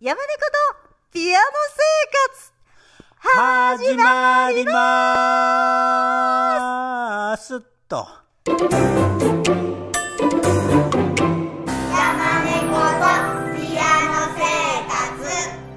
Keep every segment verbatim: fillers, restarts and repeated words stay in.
山猫とピアノ生活始まりまーすと。山猫とピアノ生活。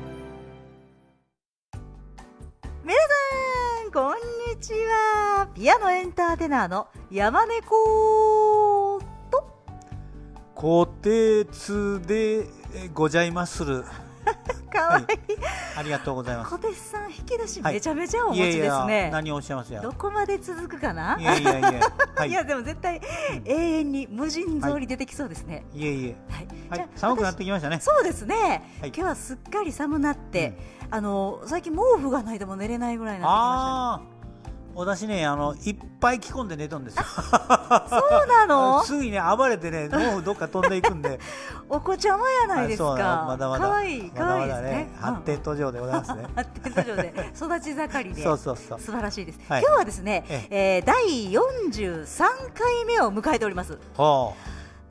皆さんこんにちは。ピアノエンターテイナーの山猫とこてつでございまする。 かわいい、はい、 ありがとうございます。 小手さん引き出しめちゃめちゃお持ちですね。 はい、いやいや何をおっしゃいますや。 どこまで続くかな。 いやいやいや、 はい、いやでも絶対、うん、永遠に無尽蔵に出てきそうですね。 はい、いえいえ、 はいはい、寒くなってきましたね。 そうですね、はい、今日はすっかり寒なって、うん、あの最近毛布がないとも寝れないぐらいになってきました、ね。 私ね、あのいっぱい着込んで寝とんですよ。 そうなの？ すぐにね暴れてね、もうどっか飛んでいくんで。 お子ちゃまやないですか。 まだまだ可愛い可愛いですね。 発展途上でございますね。 発展途上で育ち盛りで、そうそうそう、素晴らしいです。はい、今日はですね、ええー、だいよんじゅうさんかいめを迎えております。はあ。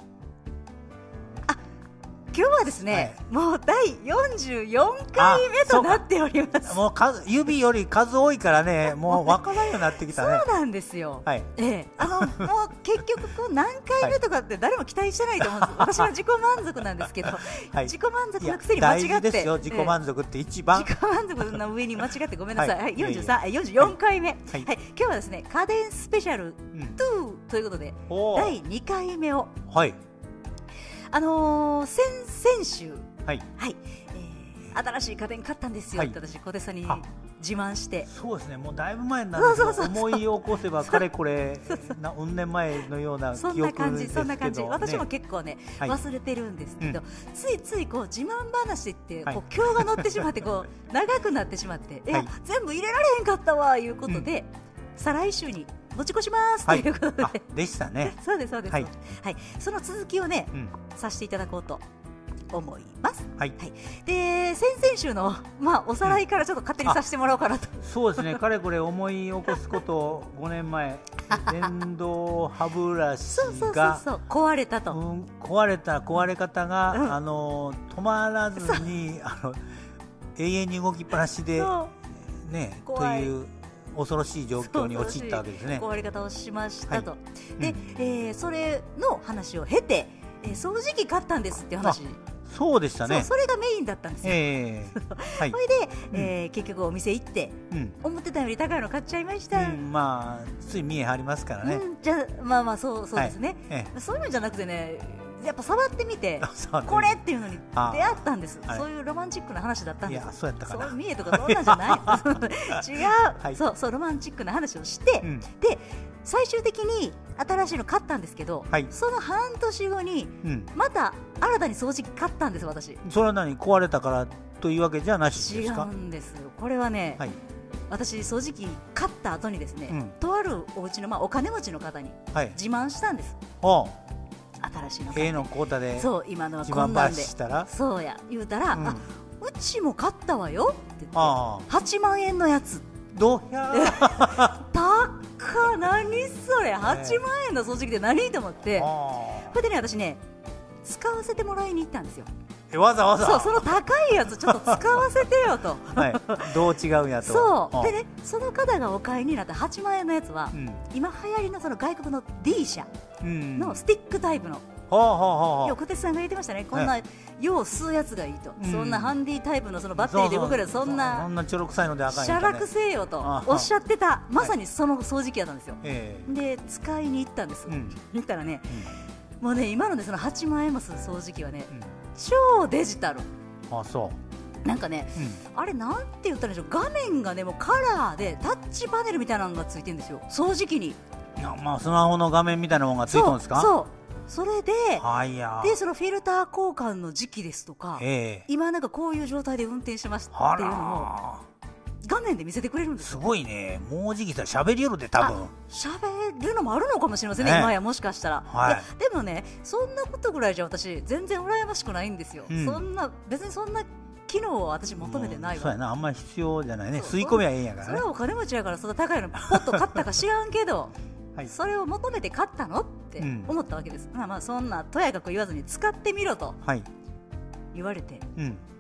今日はですね、はい、もうだいよんじゅうよんかいめとなっております。 もう数指より数多いからね、もう分からないようになってきたね。 そうなんですよ。 はい、 ええ、あのもう結局こう何回目とかって誰も期待してないと思うんです。私は自己満足なんですけど、はい、自己満足のくせに間違って。大事ですよ、 自己満足って一番。 自己満足の上に間違ってごめんなさい。はい、よんじゅうさん、よんじゅうよんかいめ。はい、今日はですね、家電スペシャルにということで、だいにかいめを。はい。あのー、先々週、はいはい、えー、新しい家電買ったんですよ、はい、って私小手さんに自慢して。 そうですね、もうだいぶ前になるんですけど、思い起こせばかれこれなうん年前のような記憶ですけど、ね、そんな感じそんな感じ。 私も結構ね、はい、忘れてるんですけど、うん、ついついこう自慢話ってこう今日が乗ってしまってこう長くなってしまって、はい、いや全部入れられへんかったわいうことで、うん、再来週に持ち越しますということで、はい、 でしたね。 そうですそうです、はいはい、その続きをね、うん、させていただこうと思います。はい、はい、で先々週の、まあ、おさらいからちょっと勝手にさせてもらおうかなと、 うん、そうですね、かれこれ思い起こすことごねんまえ電動歯ブラシが壊れたと、うん、 壊れた壊れ方が、うん、あの止まらずにあの永遠に動きっぱなしでねという恐ろしい状況に陥ったわけですね。 壊れ方をしましたと、はい、で、うん、えー、それの話を経て、えー、掃除機買ったんですっていう話。 そうでしたね。 そ, それがメインだったんですよ。えーはい、それで、えーうん、結局お店行って、うん、思ってたより高いの買っちゃいました、うん、 まあつい見え張りますからね、うん、 じゃまあまあそうそうですね、はいええ、そういうのじゃなくてね、やっぱ触ってみてこれっていうのに出会ったんです。そういうロマンチックな話だったんです。いやそうやったかな。そう見えとかそんなんじゃない違う、はい、そうそうロマンチックな話をして、うん、で最終的に新しいの買ったんですけど、はい、その半年後に、うん、また新たに掃除機買ったんです。私それは何、壊れたからというわけじゃなしですか？ 違うんです。これはね、はい、私掃除機買った後にですね、うん、とあるお家の、まあ、お金持ちの方に自慢したんです、はい、新しいの買って、 A のコータでそう今のはこんなんでしたらそうや言うたら、うん、あうちも買ったわよって言ってはちまんえんのやつ。 どうや高っ、何それはちまんえんの掃除機で何と思って、それでね私ね使わせてもらいに行ったんですよ。 えわざわざそうその高いやつちょっと使わせてよと、はい、 どう違うんやと。 そうでね、その方がお買いになったはちまんえんのやつは、うん、今流行りのその外国の D 社のスティックタイプの、はあはあはあ、小手さんが言ってましたね、こんなよう吸うやつがいいと、うん、そんなハンディタイプのそのバッテリーで動けるそんなそんなちょろくさいので赤い、ね、 しゃらくせえよとおっしゃってた、まさにその掃除機やったんですよ、はい、で使いに行ったんです、うん、見たらね、うん、もうね今のでそのはちまんえんもする掃除機はね、うん、超デジタル。 あそうなんかね、うん、あれなんて言ったらいいんでしょう、画面がねもうカラーでタッチパネルみたいなのがついてるんですよ、掃除機に。 いや、まあ、スマホの画面みたいなものがついてるんですか？ そうそうそれで、 はいやでそのフィルター交換の時期ですとか、えー、今なんかこういう状態で運転してますっていうのを画面で見せてくれるんですよ。 すごいね、もうじきさ喋りよるで多分喋るのもあるのかもしれませんね、ね今やもしかしたら、はい、いやでもねそんなことぐらいじゃ私全然羨ましくないんですよ、うん、そんな別にそんな機能を私求めてないわ。 そうやな、あんまり必要じゃないね、吸い込みはええんやからね。 それはお金持ちやからそんな高いのポッと買ったか知らんけどはい、それを求めて買ったのって思ったわけです、うん、まあまあそんなとやかく言わずに使ってみろと言われて、うん、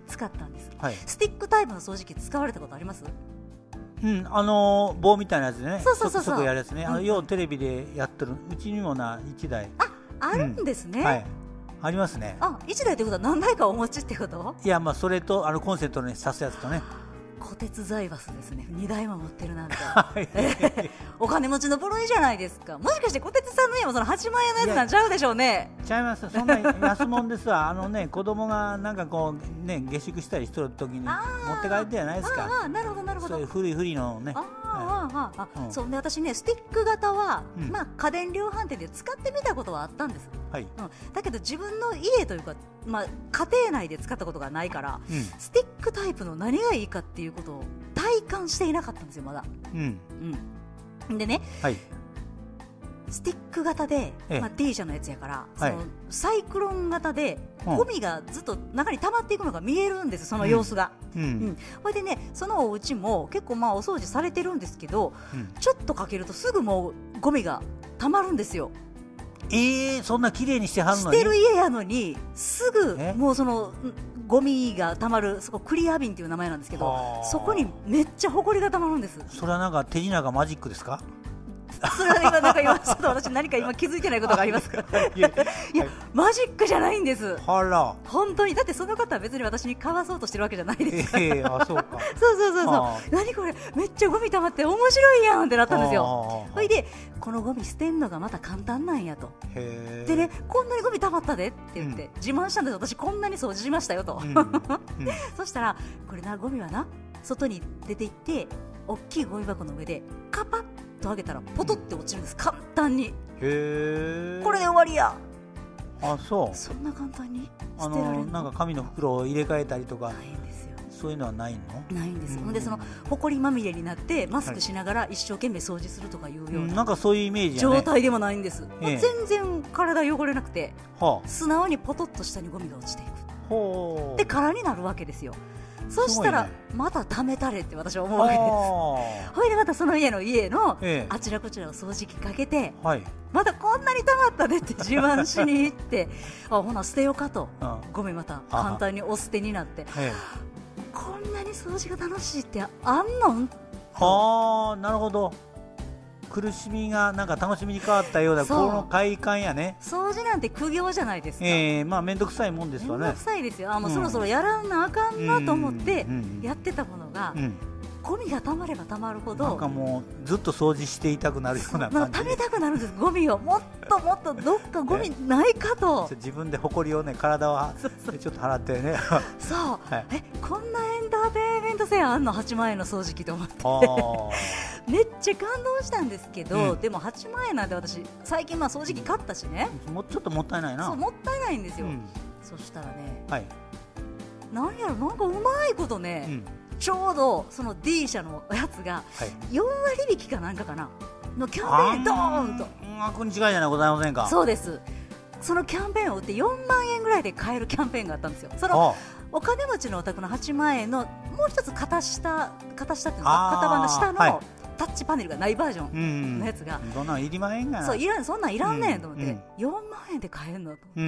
使ったんです、 はい、 スティックタイプの掃除機使われたことあります？ うん、あのー、棒みたいなやつでね、 そうそうそうそう、 そこやるやつね、あの、うん、ようテレビでやってる、うちにもないちだい、 あ、あるんですね、 うん、はい、ありますね。 あ、いちだいってことは何台かお持ちってこと？ いや、まあそれとあのコンセントに挿すやつとね、 虎鉄財閥ですね。にだいも持ってるなんてお金持ちの部類じゃないですか。もしかして虎鉄さんの家もそのはちまんえんのやつなんちゃうでしょうね。 ちゃいます。そんな安物ですわ。あのね、子供がなんかこうね、下宿したりしとる時に持って帰ってじゃないですか。 ああ、なるほどなるほど。 そういう古い古いのをね。 ああああ、そうね、私ね、スティック型は、うん、まあ家電量販店で使ってみたことはあったんです。 はい。うん、 だけど自分の家というか、まあ家庭内で使ったことがないから、うん、スティックタイプの何がいいかっていうことを体感していなかったんですよ、まだ。うん。うん。でね。はい。スティック型で、ええ、まあ、D 社のやつやから、はい、そのサイクロン型でゴミがずっと中に溜まっていくのが見えるんです、その様子が。うんうんうん、それでね、そのお家も結構まあお掃除されてるんですけど、うん、ちょっとかけるとすぐもうゴミが溜まるんですよ。 えー、そんな綺麗にしてはるのに？ してる家やのにすぐもうそのゴミが溜まる、そこクリアビンっていう名前なんですけど、そこにめっちゃホコリが溜まるんです。 それはなんか手品がマジックですか？ それは今なんか今ちょっと私何か今気づいてないことがありますか？いや、いや、マジックじゃないんです。 あら、 本当に。だってその方は別に私に買わそうとしてるわけじゃないですから。 えー、あ、そうか。 そうそうそうそう。何これ、めっちゃゴミ溜まって面白いやんってなったんですよ。それでこのゴミ捨てんのがまた簡単なんやと。へでね、こんなにゴミ溜まったでって言って、うん、自慢したんです。私こんなに掃除しましたよと。うんうん、そしたらこれな、ゴミはな外に出て行って大きいゴミ箱の上でカパッと上げたらポトって落ちるんです、簡単に。 へー、 これで終わりや。 あ、そう。 そんな簡単に捨てられるの？あのなんか紙の袋を入れ替えたりとかないんですよ。 そういうのはないの？ ないんです。ほんでそのほこりまみれになってマスクしながら一生懸命掃除するとかいうような、 はい、なんかそういうイメージ、ね、 状態でもないんです。もう全然体汚れなくて、はあ、素直にポトッと下にゴミが落ちていく。ほうで空になるわけですよ。そしたら、ね、また貯めたれって私は思うわけです。ほいでまたその家の家のあちらこちらを掃除機かけて、はい、またこんなに溜まったでって自慢しに行ってあ、ほな捨てようかと、ゴミまた簡単にお捨てになって、こんなに掃除が楽しいってあんのん？ ああ、なるほど。苦しみがなんか楽しみに変わったようなこの快感やね。 掃除なんて苦行じゃないですか。 えー、まあ面倒くさいもんですわね。 面倒くさいですよ。あ、もうそろそろやらなあかんなと思ってやってたものが、うんうん、ゴミがたまればたまるほどなんかもうずっと掃除していたくなるような感じで、 食べたくなるんです。ゴミをもっともっとどっかゴミないかと自分でほこりをね、体はちょっと払ってねそう、はい、え、こんなエンターテインメント性あんのはちまんえんの掃除機と思ってめっちゃ感動したんですけど、うん、でもはちまんえんなんて私最近まあ掃除機買ったしね、 もうちょっともったいないな。 そう、もったいないんですよ、うん、そしたらね、はい、なんやろ、なんかうまいことね、うん、ちょうどその D 社のやつがよんわり引きかなんかかなのキャンペーンドーンと、 悪に違いじゃないございませんか。 そうです。そのキャンペーンを売ってよんまんえんぐらいで買えるキャンペーンがあったんですよ。そのお金持ちのお宅のはちまんえんのもう一つ肩下肩下っていうか肩番の下の、はい、タッチパネルがないバージョンのやつが、 そんなんいりまへんがな。 そう、いらん、そんなんいらんねんと思って、うんうん、よんまんえんで買えるのと、うん、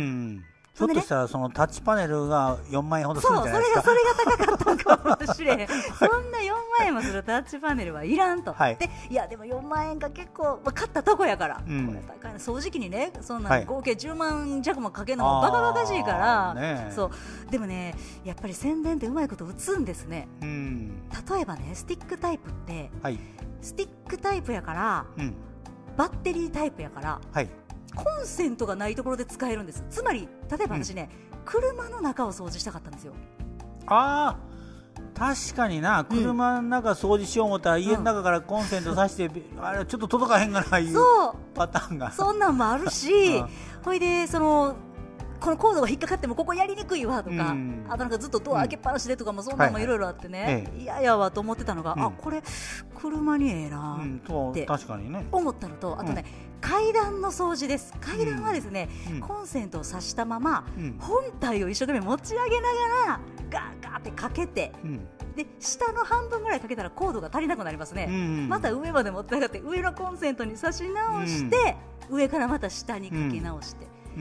ひょっとしたらそのタッチパネルがよんまんえんほどするんじゃないですか。 そう、それがそれが高かったかもしれんそんなよんまんえんもするタッチパネルはいらんと、はい、で、いやでもよんまんえんが結構、まあ、買ったとこやから、うん、これ高いな、掃除機にね、そんな合計じゅうまん弱もかけるのもバカバカしいから、ね、そう。でもね、やっぱり宣伝ってうまいこと打つんですね、うん、例えばね、スティックタイプって、はい、スティックタイプやから、うん、バッテリータイプやから、はい、コンセントがないところで使えるんです。つまり例えば私ね、うん、車の中を掃除したかったんですよ。 あー、確かにな、車の中掃除しよう思ったら、うん、家の中からコンセントさして、うん、あれちょっと届かへんがないうパターンが、 そんなんもあるし、うん、ほいでそのこのコードが引っかかってもここやりにくいわとか、うん、あとなんかずっとドア開けっぱなしでとかもそんなのもいろいろあってね、嫌、はいはい、やわと思ってたのが、うん、あ、これ車にええなって思ったのと、あとね、うん、階段の掃除です。階段はですね、うん、コンセントを挿したまま、うん、本体を一生懸命持ち上げながらガーガーってかけて、うん、で下の半分ぐらいかけたらコードが足りなくなりますね、うんうん、また上まで持って上がって上のコンセントに挿し直して、うん、上からまた下にかけ直して、うんうん、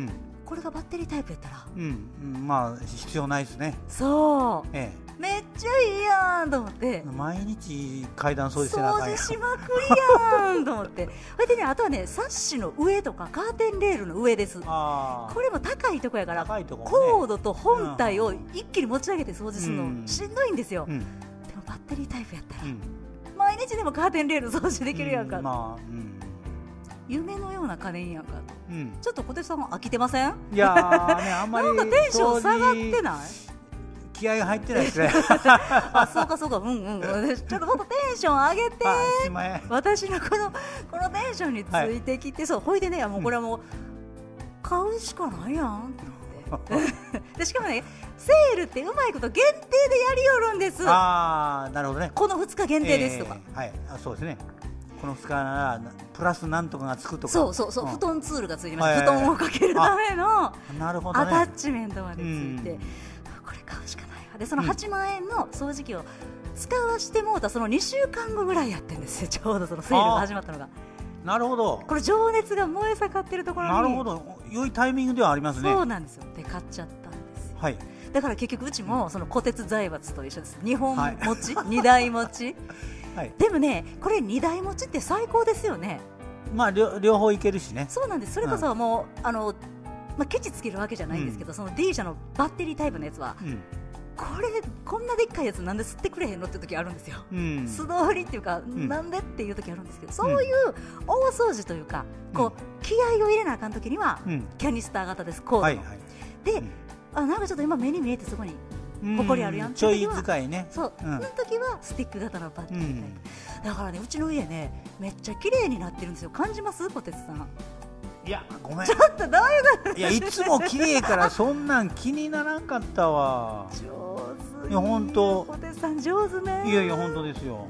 これがバッテリータイプやったら、 うん、うん、まあ必要ないですね。 そう、 ええ、 めっちゃいいやんと思って、 毎日階段掃除せなあかんやん、 掃除しまくりやんと思ってそれでね、あとはね、サッシの上とかカーテンレールの上です。 あ、 これも高いとこやから、 高いとこね、 コードと本体を一気に持ち上げて掃除するうんのしんどいんですよ、 うん、 でもバッテリータイプやったら、 うん、 毎日でもカーテンレール掃除できるやんか、 うん、まあ、うん、 夢のような家電やんかと、 うん、 ちょっと小手さんは飽きてません？ いやー、ね、あんまりなんかテンション下がってない？ 気合が入ってないですねあ、そうかそうか、うんうん、ちょっともっとテンション上げて、私のこのこのテンションについてきて、はい、そう、ほいでね、もうこれはもう、うん、買うしかないやんってでしかもね、セールってうまいこと限定でやりよるんです。 あー、なるほどね、 このふつか限定ですとか、 えー、はい、あ、そうですね、このふつかならプラスなんとかがつくとか、 そうそうそう、 うん、 布団ツールがついてます、はいはいはい、布団をかけるためのなるほど、ね、 アタッチメントまでついて、これ買うしかないわ。でそのはちまんえんの掃除機を使わしてもうたそのにしゅうかんごぐらいやってるんですよ、ちょうどそのセールが始まったのが。 なるほど、 これ情熱が燃え盛ってるところに、 なるほど、良いタイミングではありますね。 そうなんですよ。で買っちゃったんですよ、 はい、 だから結局うちもその虎鉄財閥と一緒です。にほん持ち、はい、にだい持ち、はい、でもね、これにだい持ちって最高ですよね。 まあ 両, 両方いけるしね。 そうなんです。それこそもう、うん、あのまあ、ケチつけるわけじゃないんですけど、うん、その D 社のバッテリータイプのやつは、うん、これこんなでっかいやつなんで吸ってくれへんのって時あるんですよ、うん、素通りっていうか、うん、なんでっていう時あるんですけど、そういう大掃除というか、こう気合を入れなあかん時には、うん、キャニスター型です、コードの、はいはい、で、うん、あ、なんかちょっと今目に見えてそこにほこりあるやんって時は、ちょい使いね、そう、うん、その時はスティック型のバッテリータイプ、うん、だからね、うちの家ね、めっちゃ綺麗になってるんですよ。感じます、小鉄さん？ いや、ごめん、 ちょっとどういうこと？ いや、いつも綺麗からそんなん気にならんかったわ。 上手。 いや、本当。 小手さん上手ね。 いやいや、本当ですよ。 うん、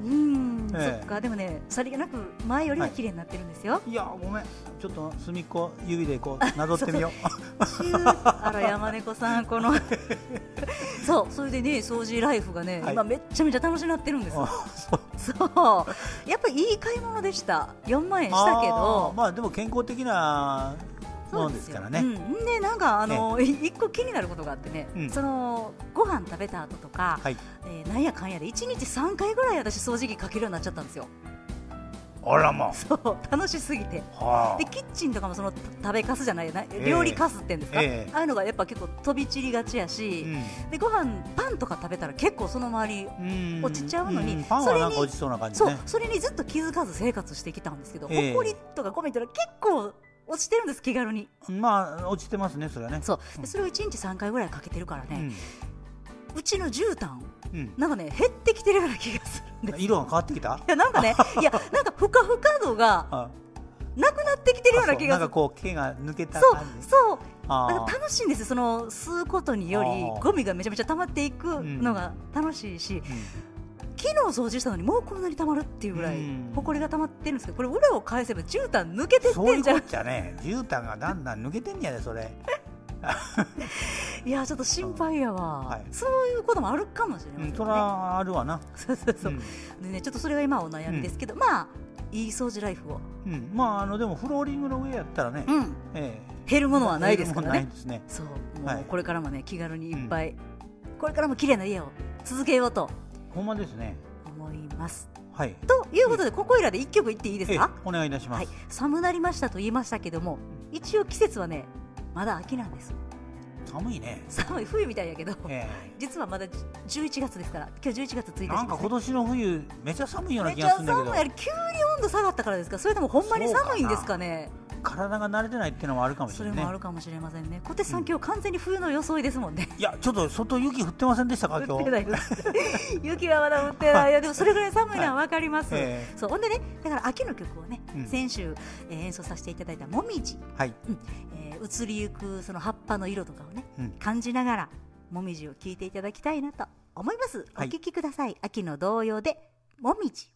ええ、そっか。でもね、さりげなく前よりは綺麗になってるんですよ。はい、 いや、ごめん、ちょっと隅っこ指でこうなぞってみよう。 そうそうあら、山猫さん、このそう、それでね、掃除ライフがね、はい、今めっちゃめちゃ楽しくなってるんですよ。そう、やっぱりいい買い物でした。よんまんえんしたけど、 あ、まあでも健康的なものですからね。 うん、でなんかあの一個気になることがあってね、うん、そのご飯食べた後とか、はい、えー、なんやかんやでいちにちさんかいぐらい私掃除機かけるようになっちゃったんですよ。 あらまあ、 そう楽しすぎて、 はあ、 でキッチンとかもその食べかすじゃないな、えー、料理かすってんですか、えー、ああいうのがやっぱ結構飛び散りがちやし、うん、でご飯パンとか食べたら結構その周り落ちちゃうのに、うんうん、 パンはなんか落ちそうな感じね。 そう、それにずっと気づかず生活してきたんですけど、えー、ほこりとかゴミってのは結構落ちてるんです、気軽に。 まあ落ちてますね、それはね。 そうで、それをいちにちさんかいぐらいかけてるからね、うん、うちの絨毯、うん、なんかね減ってきてるような気がするんです。 色が変わってきた？ いや、なんかねいや、なんかふかふか度がなくなってきてるような気がする。 なんかこう毛が抜けた感じ。 そうそう、だから楽しいんですよ。その吸うことによりゴミがめちゃめちゃ溜まっていくのが楽しいし、うんうん、昨日掃除したのにもうこんなに溜まるっていうぐらいほこりが溜まってるんですけど、これ裏を返せば絨毯抜けてってんじゃん。 そういうこっちゃね、絨毯がだんだん抜けてんやで、それいや、ちょっと心配やわ、はい、そういうこともあるかもしれませんね。 うん、そらあるわな。 そうそうそう、うん、でね、ちょっとそれが今お悩みですけど、うん、まあいい掃除ライフを、うん、 まああのでもフローリングの上やったらね、うん、 えー、減るものはないですからね。 ね、 そう、もうこれからもね、気軽にいっぱい、うん、これからも綺麗な家を続けようとほんまですね、 思います。 はい、 ということで、ここいらでいっきょくいっていいですか？ お願いいたします。はい、 寒なりましたと言いましたけども、一応季節はねまだ秋なんです。 寒いね。 寒い、冬みたいやけど、えー、実はまだじゅういちがつですから。今日じゅういちがつついたちです、ね、 なんか今年の冬めちゃ寒いような気がするんだけど。めちゃ寒い。 急に温度下がったからですか？それともほんまに寒いんですかね。 体が慣れてないっていうのもあるかもしれない、ね、 それもあるかもしれませんね。小手さん、うん、今日完全に冬の装いですもんね。 いや、ちょっと外雪降ってませんでしたか？今日。降ってない雪はまだ降ってない。いや、でもそれぐらい寒いのは分かります、はい、えー、そう、ほんでね、だから秋の曲をね、うん、先週、えー、演奏させていただいたもみじ、はい、うん、えー、移りゆくその葉っぱの色とかをね、うん、感じながらもみじを聴いていただきたいなと思います。お聴きください、はい、秋の童謡でもみじ。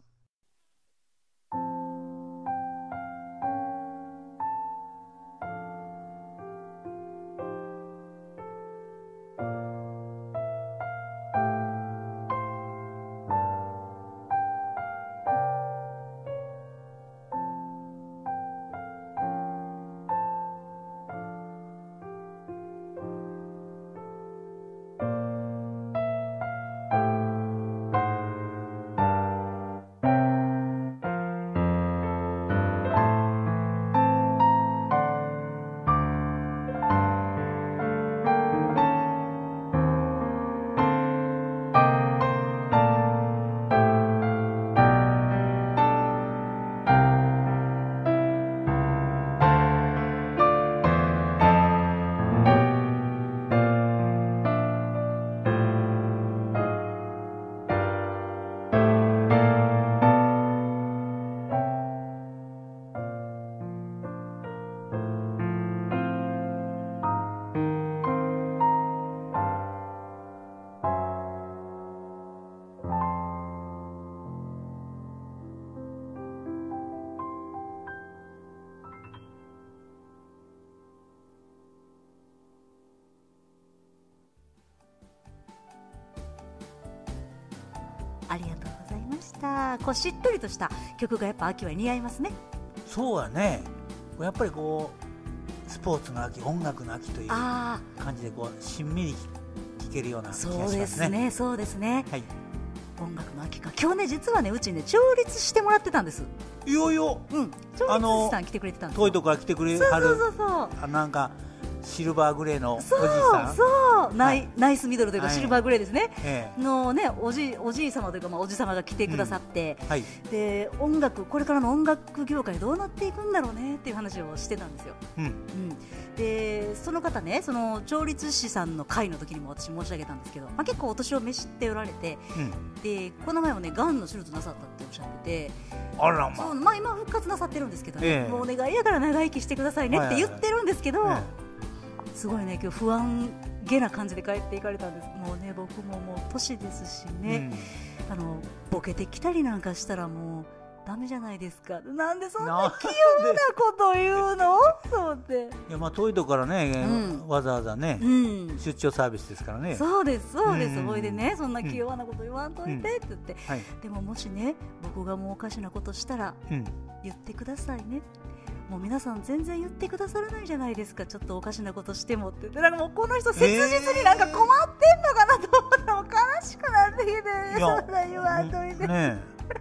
ありがとうございました。こうしっとりとした曲がやっぱ秋は似合いますね。 そうやね。やっぱりこうスポーツの秋、音楽の秋という感じでこうしんみり聴けるような気がしますね。 そうですね、そうですね。はい、音楽の秋か。今日ね実はねうちね調律してもらってたんです。 いよいよ、 うん、調律師さん来てくれてたんですよ。 遠いとこから来てくれはる。そうそうそうそう。なんかシルバーグレーのおじさん、 そうそう、ナイ、はい、ナイスミドルというか、はい、シルバーグレーですね、ええ、のねおじおじい様というか、まあ、おじ様が来てくださって、うんはい、で音楽これからの音楽業界どうなっていくんだろうねっていう話をしてたんですよ、うんうん、でその方ねその調律師さんの会の時にも私申し上げたんですけど、まあ、結構お年を召しておられて、うん、でこの前もねがんの手術なさったっておっしゃってて、 あらまあ、 そうまあ、今復活なさってるんですけどね、ええ、もうお願いやから長生きしてくださいねって言ってるんですけど、はいはいはい、すごいね今日不安げな感じで帰っていかれたんです。もうね僕ももう年ですしね、うん、あのボケてきたりなんかしたらもうダメじゃないですか。なんでそんな器用なこと言うのと思って。いやまあ遠いとこからね、うん、わざわざね、うん、出張サービスですからね。 そうですそうです。ほ、うん、いでねそんな器用なこと言わんといてって言って、うんはい、でももしね僕がもうおかしなことしたら、うん、言ってくださいね。もう皆さん全然言ってくださらないじゃないですか。ちょっとおかしなことしてもってなんかもうこの人切実になんか困ってんのかなと思っても悲しくなってきて、えー、そんな言わんといて、ね、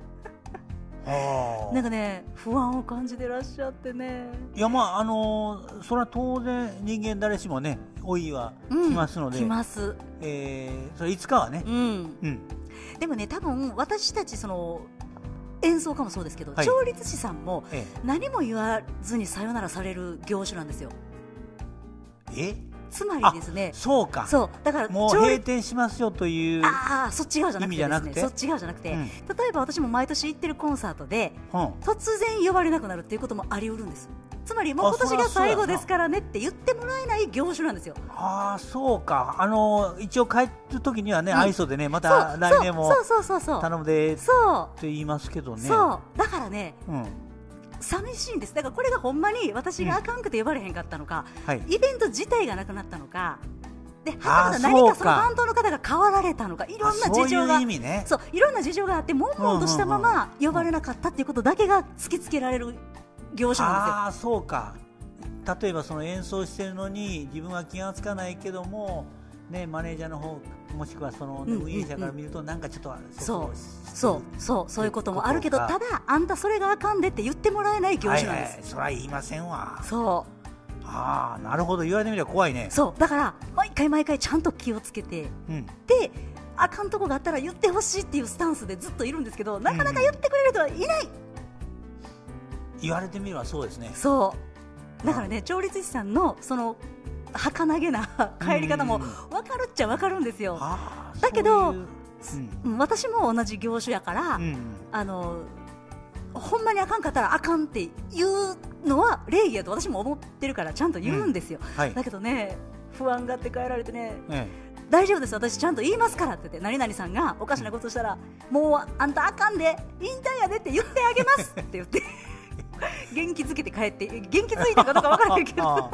なんかね不安を感じてらっしゃってね。 いやまああのー、それは当然人間誰しもね老いは来ますので、 うん、来ます、 えー、それいつかはね、うんうん、でもね多分私たちその演奏家もそうですけど、はい、調律師さんも何も言わずにさよならされる業種なんですよ。 えつまりですね、 そうか、 そうだからもう閉店しますよというああそっち側じゃなくてですね、そっち側じゃなくて、うん、例えば私も毎年行ってるコンサートで、うん、突然呼ばれなくなるっていうこともあり得るんです。つまりもう今年が最後ですからねって言ってもらえない業種なんですよ。 ああそうか。あの一応帰る時にはね、うん、愛想でねまた来年も頼むでって言いますけどね。 そうだからね、うん寂しいんです。だからこれがほんまに私があかんくて呼ばれへんかったのか、うんはい、イベント自体がなくなったのかで、はたまた何かその担当の方が変わられたのか、いろんな事情が、そういう意味ね、そういろんな事情があって悶々としたまま呼ばれなかったっていうことだけが突きつけられる業種なんですよ。 ああそうか。例えばその演奏してるのに自分は気がつかないけどもね、マネージャーの方もしくはその、ねうんうんうん、運営者から見るとなんかちょっとそうそうそうそういうこともあるけど、ただあんたそれがあかんでって言ってもらえない業種なんです。 はいはい、それは言いませんわ。 そうああなるほど、言われてみれば怖いね。 そうだから毎回毎回ちゃんと気をつけて、うん、であかんとこがあったら言ってほしいっていうスタンスでずっといるんですけど、なかなか言ってくれる人はいない、うん、 言われてみればそうですね。 そうだからね、調律師さんのその儚げな帰り方も分かるっちゃ分かるんですよ。だけどういう、うん、私も同じ業種やから、うん、あのほんまにあかんかったらあかんって言うのは礼儀やと私も思ってるからちゃんと言うんですよ、うんはい、だけどね不安がって帰られてね、ええ、大丈夫です私ちゃんと言いますからって言って、何々さんがおかしなことしたらもうあんたあかんで引退やでって言ってあげますって言って元気づけて帰って、元気づいたかどうか分からないけどは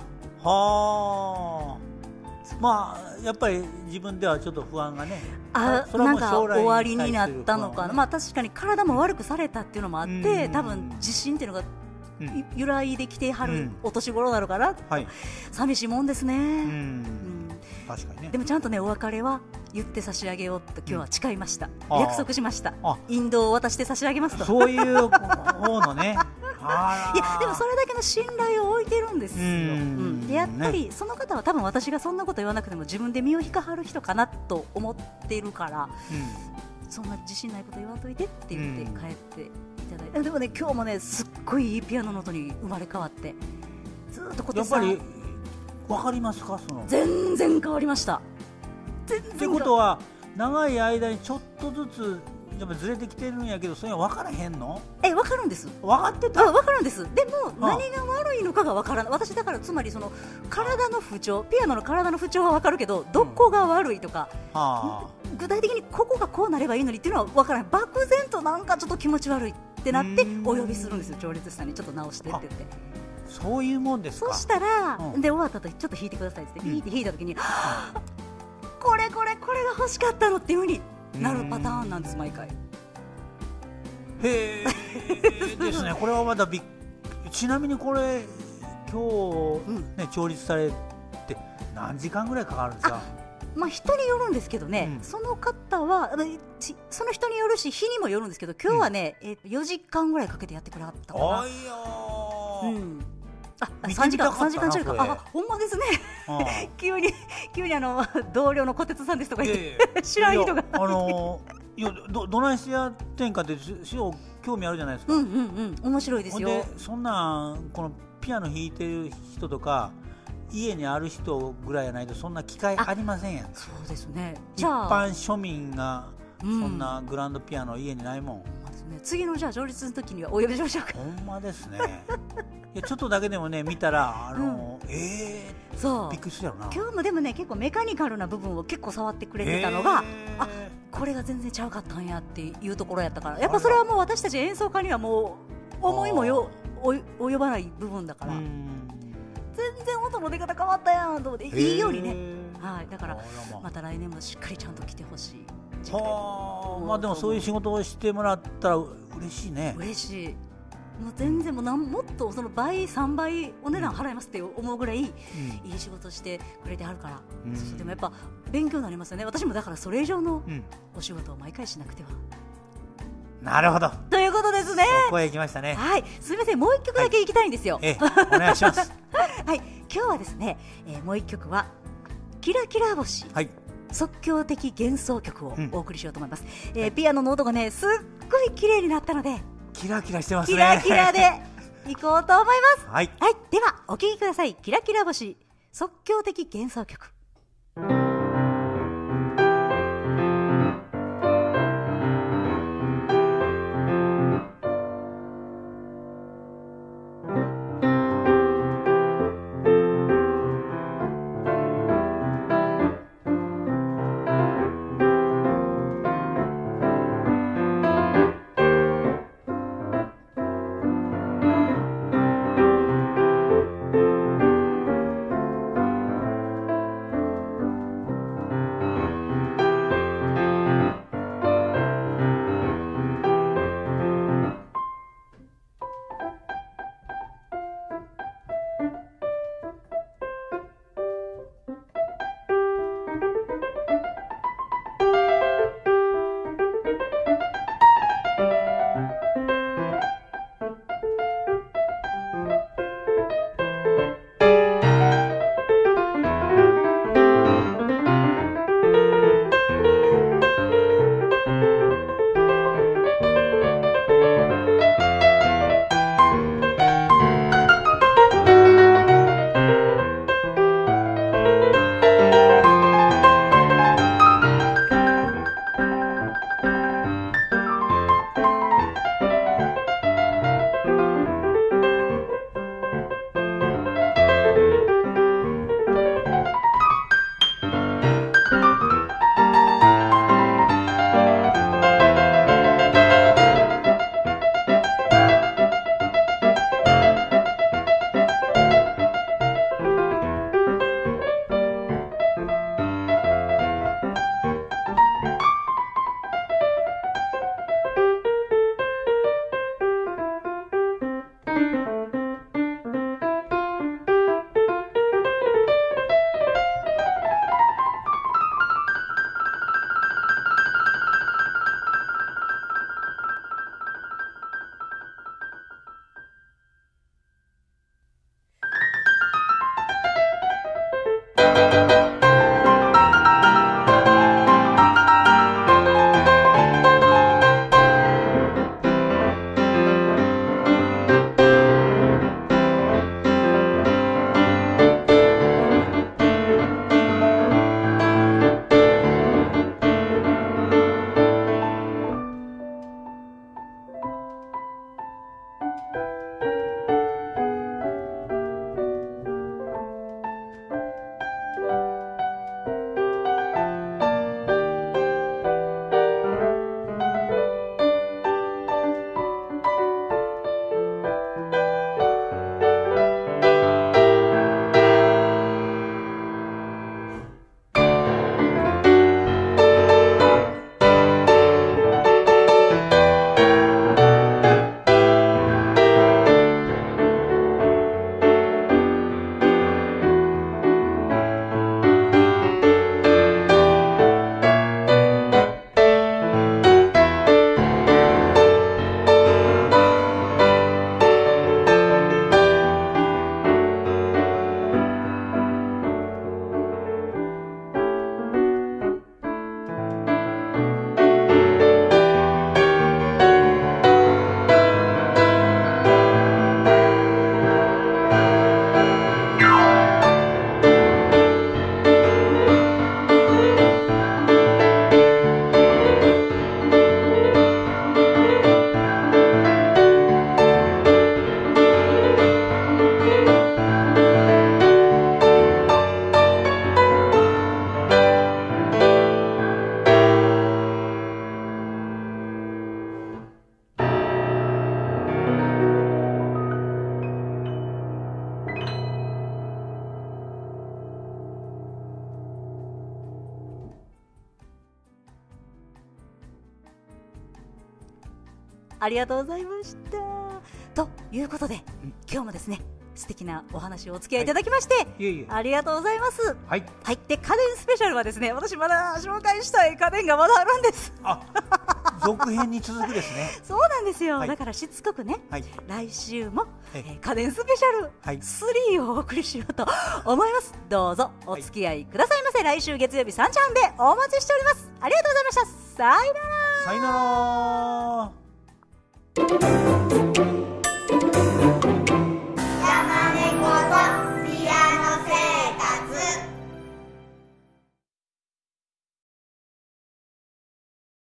あまあやっぱり自分ではちょっと不安がね、 あなんか終わりになったのかな、まあ、確かに体も悪くされたっていうのもあって、多分自信っていうのが、うん、揺らいできてはるお年頃なのかな、うんはい、寂しいもんですね。うん、うん、 確かにね。 でもちゃんとねお別れは言って差し上げようと今日は誓いました、うん、約束しました。引導を渡して差し上げますと。 そういう方のねあいやでもそれだけの信頼を置いてるんですよ。うん、でやっぱりその方は多分私がそんなこと言わなくても自分で身を引かはる人かなと思っているから、うん、そんな自信ないこと言わんといてって言って帰っていただいて、うん、でもね今日もねすっごいいいピアノの音に生まれ変わってずっとこてさやっぱり分かりますかその全然変わりました。 全然ってことは長い間にちょっとずつやっぱずれてきてるんやけどそれは分からへんの？ え分かるんです。 分かってた？ 分かるんです。でも何が悪いのかが分からない。私だからつまりその体の不調、ピアノの体の不調は分かるけどどこが悪いとか、うん、具体的にここがこうなればいいのにっていうのは分からない。漠然となんかちょっと気持ち悪いってなってお呼びするんですよ。調律師さんにちょっと直してって言って。 そういうもんですか。 そしたら、うん、で終わった後ちょっと弾いてくださいって言って、うん、弾いて弾いた時に、うん、これこれこれが欲しかったのっていう風になるパターンなんです、毎回。 へえですね。これはまだびっちなみにこれ今日、ね、調律されて何時間ぐらいかかるんですか？ まあ、人によるんですけどね、うん、その方はその人によるし日にもよるんですけど、今日はね、うん、えー、よじかんぐらいかけてやってくれはったかな。 あいやー、 うん、あさんじかんさんじかんちょいか。あ、ほんまですね。急に急にあの同僚の小鉄さんですとか言って、いやいや知らん人があのー、いや ど, どないしてやってんかってしよう興味あるじゃないですか。 うんうんうん、面白いですよ。 でそんなんこのピアノ弾いてる人とか家にある人ぐらいやないとそんな機会ありませんやん。 そうですね。 一般庶民がそんなグランドピアノ家にないもん、うん、 次のじゃあ上律の時にはお呼びしましょうか。 ほんまですね。いやちょっとだけでもね見たらあの、うん、えーそうびっくりするやろな。 今日もでもね結構メカニカルな部分を結構触ってくれてたのが、あこれが全然ちゃうかったんやっていうところやったから、やっぱそれはもう私たち演奏家にはもう思いもよ及ばない部分だから、全然音の出方変わったやんと思っていいようにね、はい、だからまた来年もしっかりちゃんと来てほしい。 はあ、まあでもそういう仕事をしてもらったら嬉しいね。嬉しい。もう全然もうなんもっとその倍さんばいお値段払いますって思うぐらい、うん、いい仕事してくれてはるから、うん、そうでもやっぱ勉強になりますよね。私もだからそれ以上のお仕事を毎回しなくては、 うん、なるほどということですね。 そこへ行きましたね。 はい、すみません、もう一曲だけ行きたいんですよ。 はい、ええ、お願いしますはい、今日はですね、えー、もう一曲はキラキラ星、はい、即興的幻想曲をお送りしようと思います。うん、えー、ピアノの音がねすっごい綺麗になったのでキラキラしてますね。 キラキラで行こうと思います。 はい、 はい、ではお聴きください。キラキラ星即興的幻想曲。 ありがとうございました。ということで、うん、今日もですね素敵なお話をお付き合いいただきまして、はい、いえいえありがとうございます。はい、はい、で家電スペシャルはですね、私まだ紹介したい家電がまだあるんです。 あ続編に続くですね。 そうなんですよ、はい、だからしつこくね、はい、来週も、えー、家電スペシャル、はい、スリーをお送りしようと思います。どうぞお付き合いくださいませ、はい、来週月曜日さんじはんでお待ちしております。ありがとうございました。さよなら。 さよなら。